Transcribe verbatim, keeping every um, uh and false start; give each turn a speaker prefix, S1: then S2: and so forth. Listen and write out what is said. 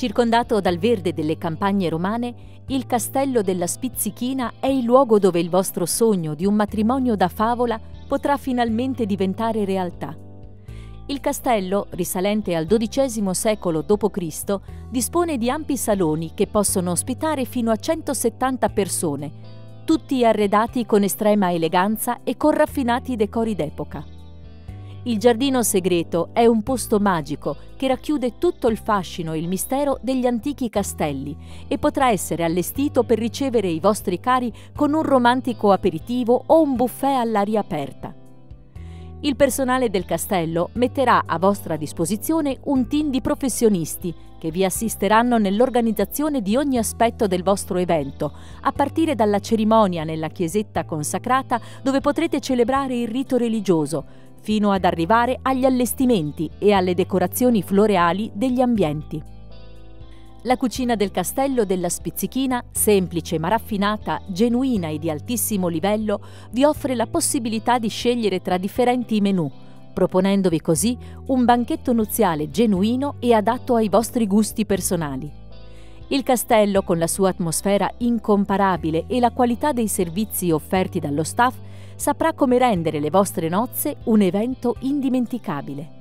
S1: Circondato dal verde delle campagne romane, il castello della Spizzichina è il luogo dove il vostro sogno di un matrimonio da favola potrà finalmente diventare realtà. Il castello, risalente al dodicesimo secolo dopo Cristo, dispone di ampi saloni che possono ospitare fino a centosettanta persone, tutti arredati con estrema eleganza e con raffinati decori d'epoca. Il giardino segreto è un posto magico che racchiude tutto il fascino e il mistero degli antichi castelli e potrà essere allestito per ricevere i vostri cari con un romantico aperitivo o un buffet all'aria aperta. Il personale del castello metterà a vostra disposizione un team di professionisti che vi assisteranno nell'organizzazione di ogni aspetto del vostro evento, a partire dalla cerimonia nella chiesetta consacrata dove potrete celebrare il rito religioso, fino ad arrivare agli allestimenti e alle decorazioni floreali degli ambienti. La cucina del castello della Spizzichina, semplice ma raffinata, genuina e di altissimo livello, vi offre la possibilità di scegliere tra differenti menù, proponendovi così un banchetto nuziale genuino e adatto ai vostri gusti personali. Il castello, con la sua atmosfera incomparabile e la qualità dei servizi offerti dallo staff, saprà come rendere le vostre nozze un evento indimenticabile.